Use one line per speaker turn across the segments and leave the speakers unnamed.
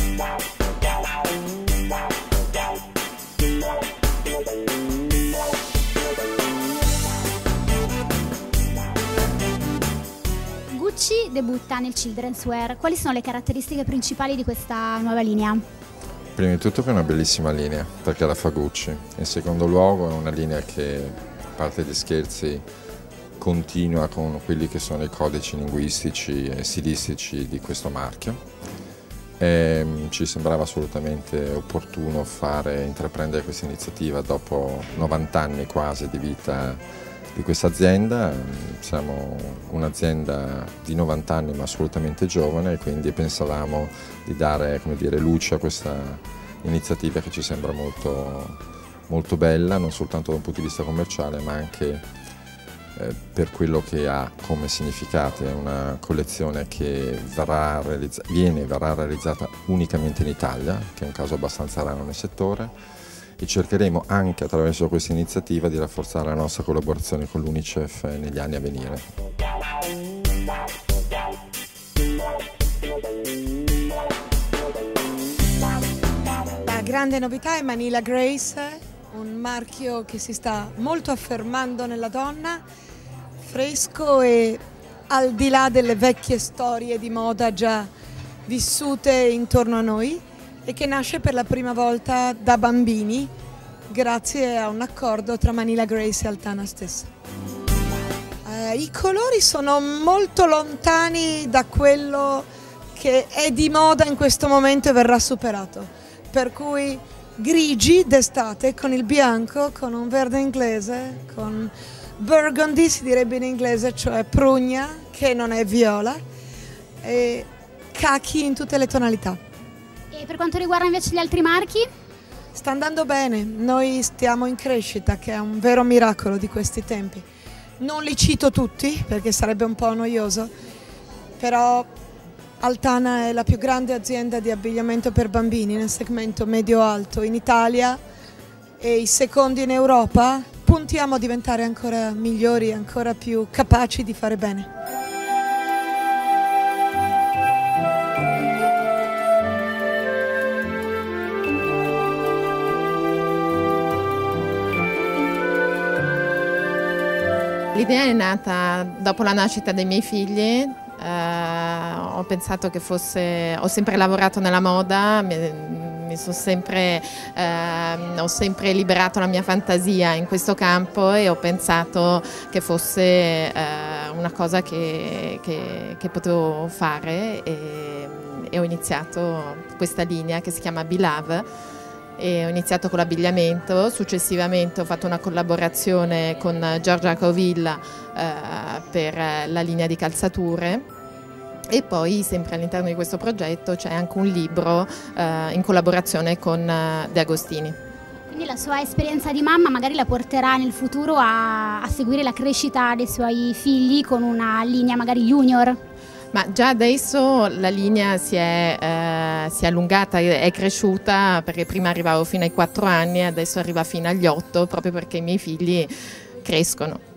Gucci debutta nel children's wear. Quali sono le caratteristiche principali di questa nuova linea?
Prima di tutto che è una bellissima linea, perché la fa Gucci. In secondo luogo è una linea che, a parte gli scherzi, continua con quelli che sono i codici linguistici e stilistici di questo marchio. Ci sembrava assolutamente opportuno intraprendere questa iniziativa dopo 90 anni quasi di vita di questa azienda. Siamo un'azienda di 90 anni ma assolutamente giovane, e quindi pensavamo di dare, come dire, luce a questa iniziativa che ci sembra molto, molto bella, non soltanto da un punto di vista commerciale ma anche per quello che ha come significato. È una collezione che verrà realizzata unicamente in Italia, che è un caso abbastanza raro nel settore, e cercheremo anche attraverso questa iniziativa di rafforzare la nostra collaborazione con l'UNICEF negli anni a venire.
La grande novità è Manila Grace, un marchio che si sta molto affermando nella donna, fresco e al di là delle vecchie storie di moda già vissute intorno a noi, e che nasce per la prima volta da bambini grazie a un accordo tra Manila Grace e Altana stessa. I colori sono molto lontani da quello che è di moda in questo momento e verrà superato, per cui grigi d'estate con il bianco, con un verde inglese, con burgundy si direbbe in inglese, cioè prugna che non è viola, e khaki in tutte le tonalità.
E per quanto riguarda invece gli altri marchi?
Sta andando bene, noi stiamo in crescita, che è un vero miracolo di questi tempi. Non li cito tutti perché sarebbe un po' noioso, però Altana è la più grande azienda di abbigliamento per bambini nel segmento medio-alto in Italia e i secondi in Europa. Puntiamo a diventare ancora migliori, ancora più capaci di fare bene.
L'idea è nata dopo la nascita dei miei figli. Ho pensato che ho sempre lavorato nella moda, ho sempre liberato la mia fantasia in questo campo e ho pensato che fosse una cosa che potevo fare, e ho iniziato questa linea che si chiama Be Love. E ho iniziato con l'abbigliamento, successivamente ho fatto una collaborazione con Giorgia Covilla per la linea di calzature, e poi sempre all'interno di questo progetto c'è anche un libro in collaborazione con De Agostini.
Quindi la sua esperienza di mamma magari la porterà nel futuro a seguire la crescita dei suoi figli con una linea magari junior?
Ma già adesso la linea si è allungata, è cresciuta, perché prima arrivavo fino ai 4 anni, adesso arriva fino agli 8, proprio perché i miei figli crescono.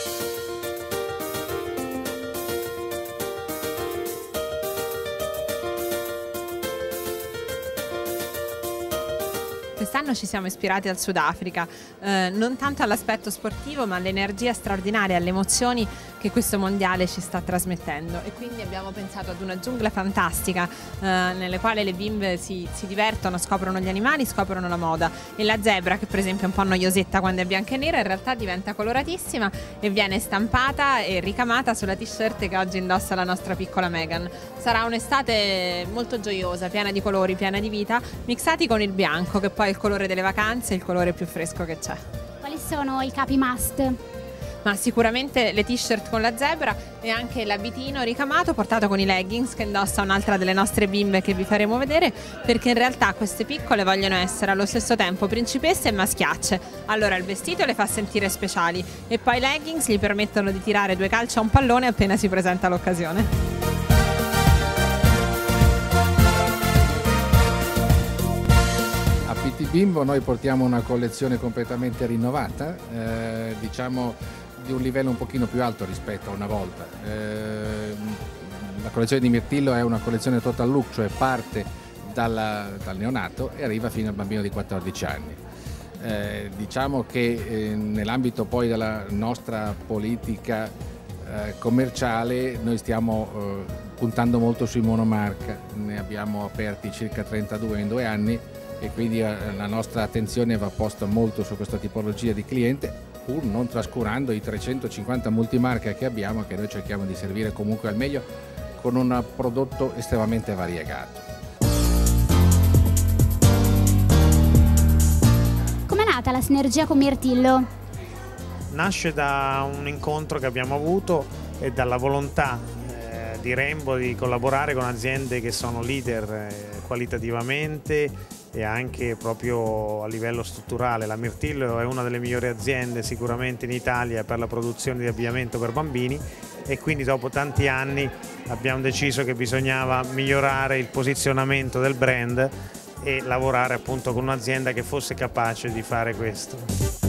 Quest'anno ci siamo ispirati al Sudafrica, non tanto all'aspetto sportivo ma all'energia straordinaria, alle emozioni che questo mondiale ci sta trasmettendo, e quindi abbiamo pensato ad una giungla fantastica nelle quali le bimbe si divertono, scoprono gli animali, scoprono la moda, e la zebra, che per esempio è un po' noiosetta quando è bianca e nera, in realtà diventa coloratissima e viene stampata e ricamata sulla t-shirt che oggi indossa la nostra piccola Megan. Sarà un'estate molto gioiosa, piena di colori, piena di vita, mixati con il bianco, che poi è il colore delle vacanze, il colore più fresco che c'è.
Quali sono i capi must?
Ma sicuramente le t-shirt con la zebra e anche l'abitino ricamato portato con i leggings che indossa un'altra delle nostre bimbe che vi faremo vedere, perché in realtà queste piccole vogliono essere allo stesso tempo principesse e maschiacce. Allora il vestito le fa sentire speciali e poi i leggings gli permettono di tirare 2 calci a un pallone appena si presenta l'occasione.
PT Bimbo noi portiamo una collezione completamente rinnovata, diciamo di un livello un pochino più alto rispetto a una volta. La collezione di Mirtillo è una collezione total look, cioè parte dal neonato e arriva fino al bambino di 14 anni. Diciamo che nell'ambito poi della nostra politica commerciale noi stiamo puntando molto sui monomarca, ne abbiamo aperti circa 32 in 2 anni e quindi la nostra attenzione va posta molto su questa tipologia di cliente, pur non trascurando i 350 multimarca che abbiamo, che noi cerchiamo di servire comunque al meglio con un prodotto estremamente variegato.
Com'è nata la sinergia con Mirtillo?
Nasce da un incontro che abbiamo avuto e dalla volontà di Rainbow di collaborare con aziende che sono leader qualitativamente e anche proprio a livello strutturale. La Mirtillo è una delle migliori aziende sicuramente in Italia per la produzione di abbigliamento per bambini e quindi dopo tanti anni abbiamo deciso che bisognava migliorare il posizionamento del brand e lavorare appunto con un'azienda che fosse capace di fare questo.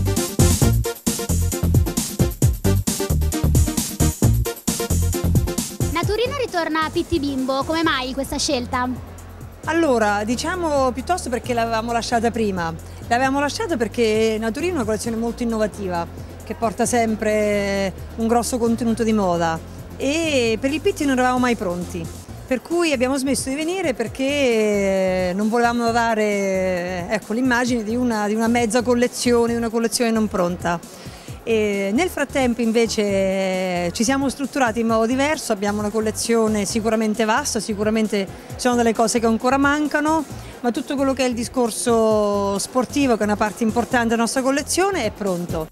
Naturino ritorna a Pitti Bimbo, come mai questa scelta?
Allora, diciamo piuttosto perché l'avevamo lasciata prima. L'avevamo lasciata perché Naturino è una collezione molto innovativa, che porta sempre un grosso contenuto di moda e per il Pitti non eravamo mai pronti. Per cui abbiamo smesso di venire perché non volevamo dare, ecco, l'immagine di una mezza collezione, di una collezione non pronta. E nel frattempo invece ci siamo strutturati in modo diverso, abbiamo una collezione sicuramente vasta, sicuramente ci sono delle cose che ancora mancano, ma tutto quello che è il discorso sportivo, che è una parte importante della nostra collezione, è pronto.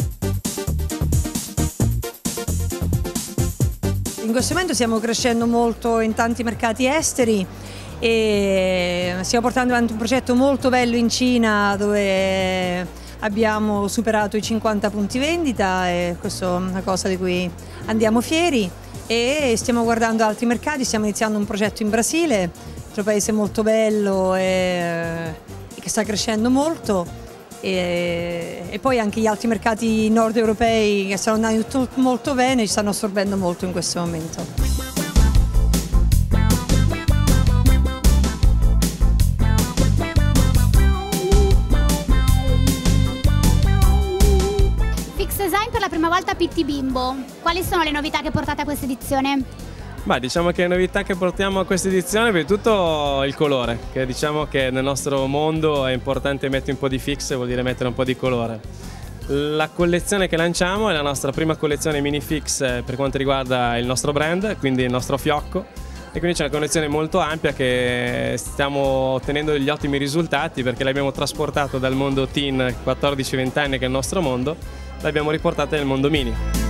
In questo momento stiamo crescendo molto in tanti mercati esteri e stiamo portando avanti un progetto molto bello in Cina dove abbiamo superato i 50 punti vendita e questa è una cosa di cui andiamo fieri e stiamo guardando altri mercati, stiamo iniziando un progetto in Brasile, un altro paese molto bello e che sta crescendo molto e poi anche gli altri mercati nord europei che stanno andando molto bene, ci stanno assorbendo molto in questo momento.
Design per la prima volta a Pitti Bimbo, quali sono le novità che portate a questa edizione?
Beh, diciamo che le novità che portiamo a questa edizione è tutto il colore, che diciamo che nel nostro mondo è importante mettere un po' di fix, vuol dire mettere un po' di colore. La collezione che lanciamo è la nostra prima collezione mini fix per quanto riguarda il nostro brand, quindi il nostro fiocco, e quindi c'è una collezione molto ampia che stiamo ottenendo degli ottimi risultati perché l'abbiamo trasportato dal mondo teen 14-20 anni che è il nostro mondo, l'abbiamo riportata nel mondo mini.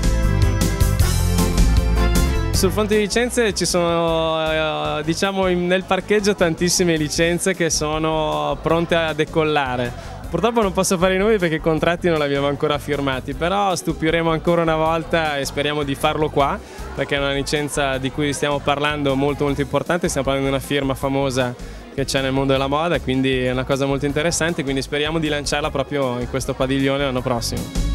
Sul fronte di licenze ci sono diciamo nel parcheggio tantissime licenze che sono pronte a decollare. Purtroppo non posso fare i nomi perché i contratti non li abbiamo ancora firmati, però stupiremo ancora una volta e speriamo di farlo qua perché è una licenza di cui stiamo parlando molto importante, stiamo parlando di una firma famosa che c'è nel mondo della moda, quindi è una cosa molto interessante, quindi speriamo di lanciarla proprio in questo padiglione l'anno prossimo.